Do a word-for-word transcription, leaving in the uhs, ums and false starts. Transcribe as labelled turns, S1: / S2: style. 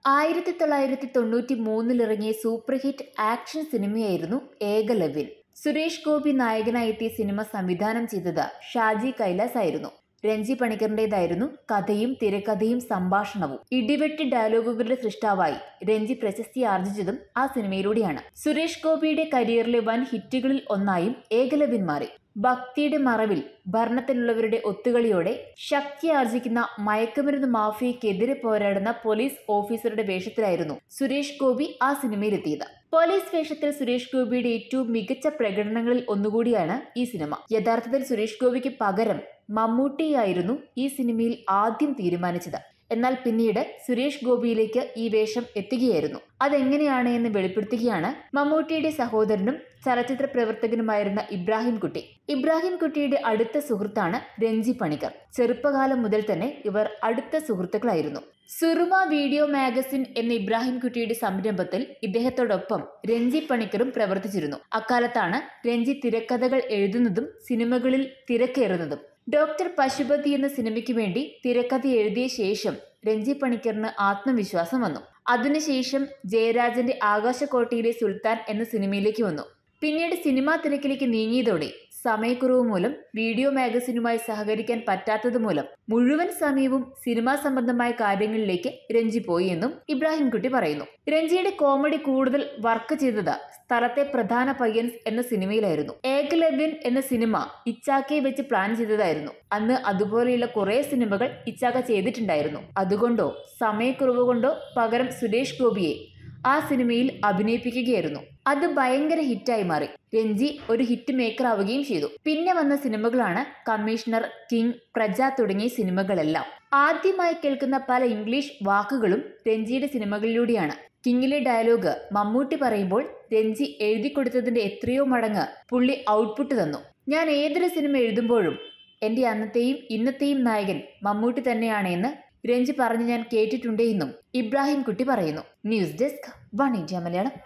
S1: ആയിരത്തി തൊള്ളായിരത്തി തൊണ്ണൂറ്റി മൂന്നിലിറങ്ങിയ സൂപ്പർ ഹിറ്റ് ആക്ഷൻ സിനിമയായിരുന്നു ഏകലവ്യൻ. സുരേഷ് ഗോപി നായകനായി എത്തിയ സിനിമ സംവിധാനം ചെയ്തത് ഷാജി കൈലാസ് ആയിരുന്നു. രഞ്ജി പണിക്കറിന്റേതായിരുന്നു കഥയും തിരക്കഥയും സംഭാഷണവും. ഇടിവെട്ടി ഡയലോഗുകളുടെ സൃഷ്ടാവായി രഞ്ജി പ്രശസ്തി ആർജിച്ചതും ആ സിനിമയിലൂടെയാണ്. സുരേഷ് ഗോപിയുടെ കരിയറിലെ വൻ ഹിറ്റുകളിൽ ഒന്നായും ഏകലവ്യൻ മാറി. ഭക്തിയുടെ മറവിൽ ഭരണത്തിലുള്ളവരുടെ ഒത്തുകളിയോടെ ശക്തിയാർജിക്കുന്ന മയക്കുമരുന്ന് മാഫിയക്കെതിരെ പോരാടുന്ന പോലീസ് ഓഫീസറുടെ വേഷത്തിലായിരുന്നു സുരേഷ് ഗോപി ആ സിനിമയിലെത്തിയത്. പോലീസ് വേഷത്തിൽ സുരേഷ് ഗോപിയുടെ ഏറ്റവും മികച്ച പ്രകടനങ്ങളിൽ ഒന്നുകൂടിയാണ് ഈ സിനിമ. യഥാർത്ഥത്തിൽ സുരേഷ് ഗോപിക്ക് പകരം മമ്മൂട്ടിയായിരുന്നു ഈ സിനിമയിൽ ആദ്യം തീരുമാനിച്ചത്. എന്നാൽ പിന്നീട് സുരേഷ് ഗോപിയിലേക്ക് ഈ വേഷം എത്തുകയായിരുന്നു. അതെങ്ങനെയാണ് എന്ന് വെളിപ്പെടുത്തുകയാണ് മമ്മൂട്ടിയുടെ സഹോദരനും ചലച്ചിത്ര പ്രവർത്തകനുമായിരുന്ന ഇബ്രാഹിം കുട്ടി. ഇബ്രാഹിം കുട്ടിയുടെ അടുത്ത സുഹൃത്താണ് രഞ്ജി പണിക്കർ. ചെറുപ്പകാലം മുതൽ തന്നെ ഇവർ അടുത്ത സുഹൃത്തുക്കളായിരുന്നു. സുറുമ വീഡിയോ മാഗസിൻ എന്ന ഇബ്രാഹിം കുട്ടിയുടെ സംരംഭത്തിൽ ഇദ്ദേഹത്തോടൊപ്പം രഞ്ജി പണിക്കറും പ്രവർത്തിച്ചിരുന്നു. അക്കാലത്താണ് രഞ്ജി തിരക്കഥകൾ എഴുതുന്നതും സിനിമകളിൽ തിരക്കേറുന്നതും. ഡോക്ടർ പശുപതി എന്ന സിനിമയ്ക്ക് വേണ്ടി തിരക്കഥ എഴുതിയ ശേഷം രഞ്ജി പണിക്കറിന് ആത്മവിശ്വാസം വന്നു. അതിനുശേഷം ജയരാജന്റെ ആകാശക്കോട്ടയിലെ സുൽത്താൻ എന്ന സിനിമയിലേക്ക് വന്നു. പിന്നീട് സിനിമാ തിരക്കിലേക്ക് നീങ്ങിയതോടെ സമയക്കുറവ് മൂലം വീഡിയോ മാഗസിനുമായി സഹകരിക്കാൻ പറ്റാത്തത് മൂലം മുഴുവൻ സമയവും സിനിമാ സംബന്ധമായ കാര്യങ്ങളിലേക്ക് രഞ്ജി പോയി എന്നും ഇബ്രാഹിം കുട്ടി പറയുന്നു. രഞ്ജിയുടെ കോമഡി കൂടുതൽ വർക്ക് ചെയ്തത് സ്ഥലത്തെ പ്രധാന പയ്യൻസ് എന്ന സിനിമയിലായിരുന്നു. ഏകലവ്യൻ എന്ന സിനിമ ഇച്ചാക്കയെ വെച്ച് പ്ലാൻ ചെയ്തതായിരുന്നു. അന്ന് അതുപോലെയുള്ള കുറെ സിനിമകൾ ഇച്ചാക്ക ചെയ്തിട്ടുണ്ടായിരുന്നു. അതുകൊണ്ടോ സമയക്കുറവ് കൊണ്ടോ പകരം സുരേഷ് ഗോപിയെ ആ സിനിമയിൽ അഭിനയിപ്പിക്കുകയായിരുന്നു. അത് ഭയങ്കര ഹിറ്റായി മാറി. രഞ്ജി ഒരു ഹിറ്റ് മേക്കർ ആവുകയും ചെയ്തു. പിന്നെ വന്ന സിനിമകളാണ് കമ്മീഷണർ, കിങ്, പ്രജ തുടങ്ങിയ സിനിമകളെല്ലാം. ആദ്യമായി കേൾക്കുന്ന പല ഇംഗ്ലീഷ് വാക്കുകളും രഞ്ജിയുടെ സിനിമകളിലൂടെയാണ്. കിങ്ങിലെ ഡയലോഗ് മമ്മൂട്ടി പറയുമ്പോൾ രഞ്ജി എഴുതി കൊടുത്തതിന്റെ എത്രയോ മടങ്ങ് പുള്ളി ഔട്ട്പുട്ട് തന്നു. ഞാൻ ഏതൊരു സിനിമ എഴുതുമ്പോഴും എന്റെ അന്നത്തെയും ഇന്നത്തെയും നായകൻ മമ്മൂട്ടി തന്നെയാണ് എന്ന് രഞ്ജി പറഞ്ഞ് ഞാൻ കേട്ടിട്ടുണ്ടേയെന്നും ഇബ്രാഹിം കുട്ടി പറയുന്നു. News desk, one India Malayalam.